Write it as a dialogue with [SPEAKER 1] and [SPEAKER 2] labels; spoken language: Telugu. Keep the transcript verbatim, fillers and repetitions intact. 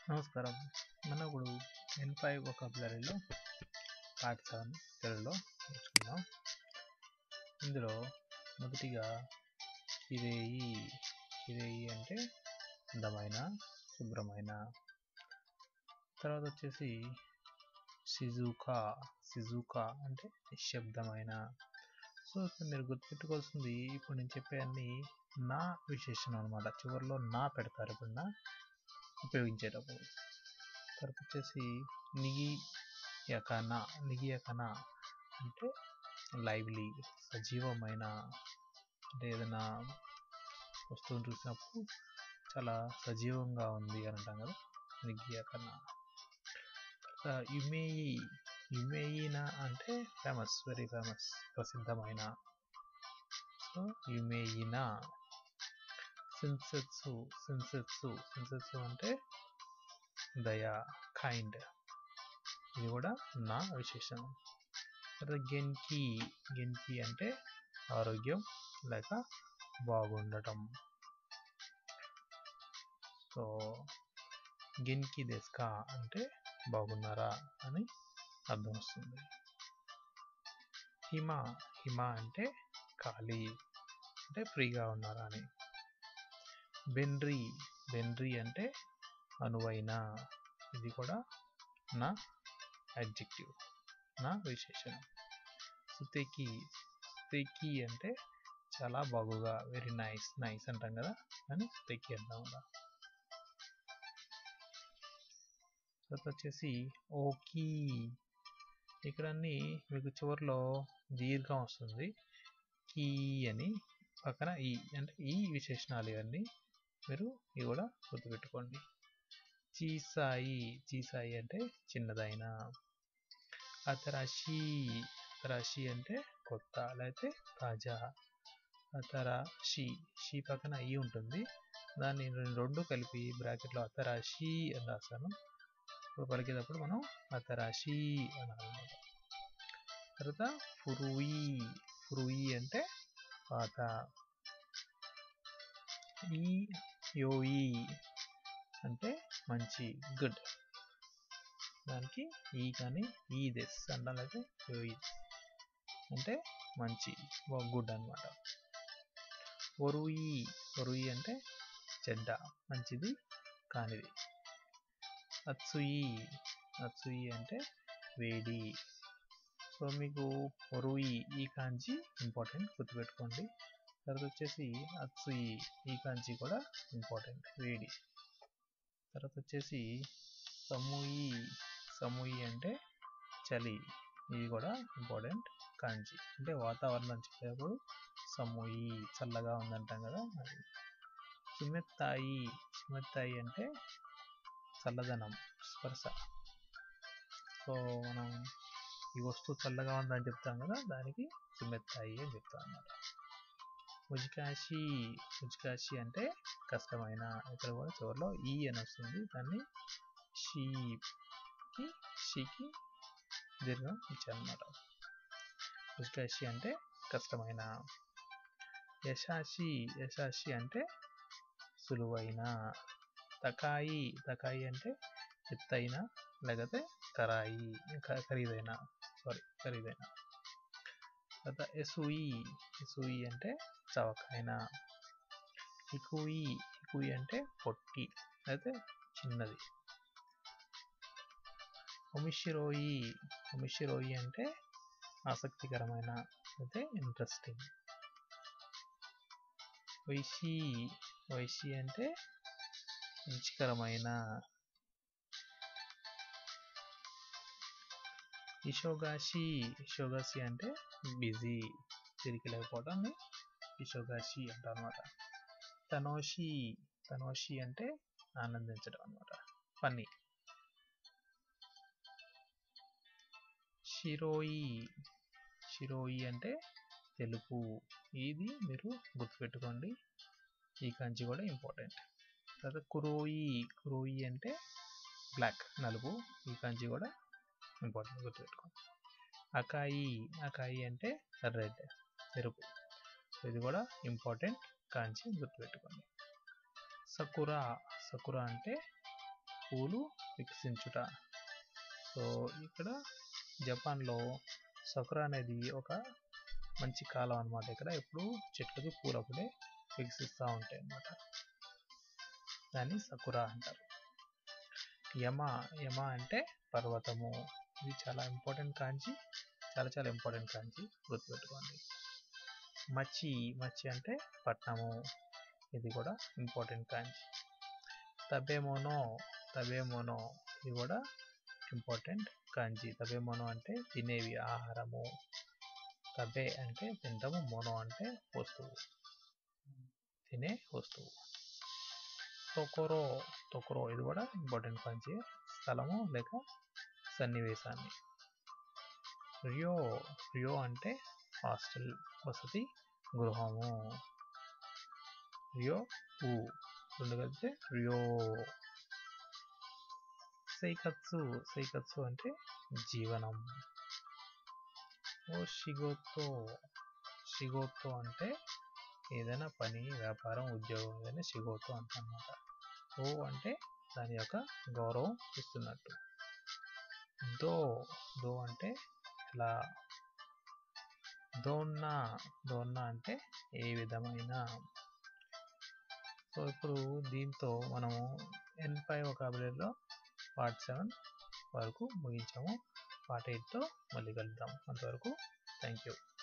[SPEAKER 1] నమస్కారం. మనం ఇప్పుడు ఎన్ ఫైవ్ వొకాబులరీలో పార్ట్ సెవెన్ తెలుగులో నేర్చుకుందాం. ఇందులో మొదటిగా కిరేయి. కిరేయి అంటే అందమైన, శుభ్రమైన. తర్వాత వచ్చేసి షిజుకా. షిజుకా అంటే నిశ్శబ్దమైన. సో ఇక్కడ మీరు గుర్తుపెట్టుకోవాల్సింది, ఇప్పుడు నేను చెప్పే అన్ని నా విశేషణం అనమాట. చివరిలో నా పెడతారు ఇప్పుడు నా ఉపయోగించేటప్పుడు. తర్వాత వచ్చేసి నిగి యకన. నిగి యకన అంటే లైవ్లీ, సజీవమైన. అంటే ఏదైనా వస్తువుని చూసినప్పుడు చాలా సజీవంగా ఉంది అని అంటాం కదా, నిగి యకన. తర్వాత యుమేయి. యుమేయిన అంటే ఫేమస్, వెరీ ఫేమస్, ప్రసిద్ధమైన. సో యుమేయిన. సిన్సెత్సు. సిన్సెత్సు సిన్సెత్సు అంటే దయ, కైండ్. ఇది కూడా నా విశేషణం. తర్వాత గెన్కి. గెన్కి అంటే ఆరోగ్యం లేక బాగుండటం. సో గెన్కి దెస్కా అంటే బాగున్నారా అని అర్థం వస్తుంది. హిమ. హిమ అంటే ఖాళీ, అంటే ఫ్రీగా ఉన్నారా అని. బెన్రీ. బెన్రీ అంటే అనువైన. ఇది కూడా నా అడ్జెక్టివ్, నా విశేషణం. సుతేకి. సుతేకి అంటే చాలా బాగుగా, వెరీ నైస్. నైస్ అంటాం కదా అని సుతేకి అంటాం కదా. తర్వాత వచ్చేసి ఓకీ. ఇక్కడ అన్ని మీకు చివరిలో దీర్ఘం వస్తుంది, కీ అని. పక్కన ఈ అంటే ఈ విశేషణాలు ఇవన్నీ మీరు ఇవి కూడా గుర్తుపెట్టుకోండి. చీసాయి. చీసాయి అంటే చిన్నదైన. అతరాషి. అతరాషి అంటే కొత్త లేకపోతే తాజా. అతరాషి. షీ పక్కన ఈ ఉంటుంది, దాన్ని రెండు కలిపి బ్రాకెట్లో అతరాషి అని రాస్తాను. ఇప్పుడు పలికేటప్పుడు మనం అతరాషి అనాలన్నమాట. తర్వాత ఫురుయి. ఫురుయి అంటే పాత. ఈ యోయి అంటే మంచి, గుడ్. దానికి ఈ కానీ ఈ దెస్ అంటాం, అయితే యోయి అంటే మంచి, గుడ్ అనమాట. ఒరుయి. ఒరుయి అంటే చెడ్డ, మంచిది కానిది. అత్సుయి. అత్సుయి అంటే వేడి. సో మీకు ఒరుయి ఈ కాంచి ఇంపార్టెంట్, గుర్తుపెట్టుకోండి. తర్వాత వచ్చేసి అత్సుయి ఈ కాంచి కూడా ఇంపార్టెంట్, వేడి. తర్వాత వచ్చేసి సముయి. సముయి అంటే చలి, ఇది కూడా ఇంపార్టెంట్, కాంచి. అంటే వాతావరణం చెప్పేటప్పుడు సముయి చల్లగా ఉందంటాం కదా అది. సుమెత్తాయి. సుమెత్తాయి అంటే చల్లదనం, స్పర్శ. సో మనం ఈ వస్తువు చల్లగా ఉందని చెప్తాం కదా, దానికి సుమెత్తాయి అని చెప్తాం అన్నమాట. ఉజ్కాషి. ఉజ్కాషి అంటే కష్టమైన. ఇక్కడ కూడా చివరిలో ఈ అని వస్తుంది, దాన్ని షీకి షీకి దీర్ఘం ఇచ్చారన్నమాట. ఉజ్కాషి అంటే కష్టమైన. యశాషి. యశాషి అంటే సులువైన. తకాయి. తకాయి అంటే ఎత్తైన లేకపోతే కరాయి, ఖరీదైన. సారీ ఖరీదైన. తర్వాత ఎసుయి. ఎసుయి అంటే చవకైన. హికుయి. హికుయి అంటే పొట్టి అయితే చిన్నది. ఒమిషిరోయి. ఒమిషిరోయి అంటే ఆసక్తికరమైన అయితే ఇంట్రెస్టింగ్. వైషి. వైషి అంటే రుచికరమైన. ఇషోగాషి. ఇషోగాషి అంటే బిజీ, తిరిగి లేకపోవడాన్ని ఇషోగాషి అంటారు అనమాట. తనోషి. తనోషి అంటే ఆనందించడం అనమాట, ఫన్నీ. షిరోయి. షిరోయి అంటే తెలుపు, ఇది మీరు గుర్తుపెట్టుకోండి, ఈ కంచి కూడా ఇంపార్టెంట్. తర్వాత కురోయి. కురోయి అంటే బ్లాక్, నలుపు, ఈ కంచి కూడా ఇంపార్టెంట్, గుర్తుపెట్టుకోండి. అకాయి. అకాయి అంటే రెడ్, ఎరుపు, ఇది కూడా ఇంపార్టెంట్, కాంచి గుర్తుపెట్టుకోండి. సకురా. సకురా అంటే పూలు వికసించుట. సో ఇక్కడ జపాన్లో సకురా అనేది ఒక మంచి కాలం అన్నమాట. ఇక్కడ ఎప్పుడు చెట్లకి పూలు అప్పుడే వికసిస్తూ ఉంటాయి అన్నమాట. దాన్ని సకురా అంటారు. యమ యమ అంటే పర్వతము. ఇది చాలా ఇంపార్టెంట్ కాంచి, చాలా చాలా ఇంపార్టెంట్ కాంచి, గుర్తుపెట్టుకోండి. మచ్చి మచ్చి అంటే పట్నము. ఇది కూడా ఇంపార్టెంట్ కాంచి. తబేమోనో తబేమోనో ఇది కూడా ఇంపార్టెంట్ కాంచి. తబేమోనో అంటే తినేవి, ఆహారము. తబే అంటే తింటాము, మోనో అంటే వస్తువు, తినే వస్తువు. తొకొరో తొకొరో ఇది కూడా ఇంపార్టెంట్ కాంచి, స్థలము లేక సన్నివేశాన్ని. రియో రియో అంటే హాస్టల్, వసతి గృహము. రియో ఊ రెండు కలిపితే రియో. సైకత్సు సైకత్సు అంటే జీవనం. ఓ షిగోతో షిగోతో అంటే ఏదైనా పని, వ్యాపారం, ఉద్యోగం, ఏదైనా షిగోతో అంటన్నమాట. ఓ అంటే దాని యొక్క గౌరవం ఇస్తున్నట్టు. దో దో అంటే ఎలా. దోన్నా దోన్నా అంటే ఏ విధమైన. సో ఇప్పుడు దీంతో మనము ఎన్ ఫైవ్ వొకాబులరీలో పార్ట్ సెవెన్ వరకు ముగించాము. పార్ట్ ఎయిట్తో మళ్ళీ కలుద్దాం. అంతవరకు థ్యాంక్ యూ.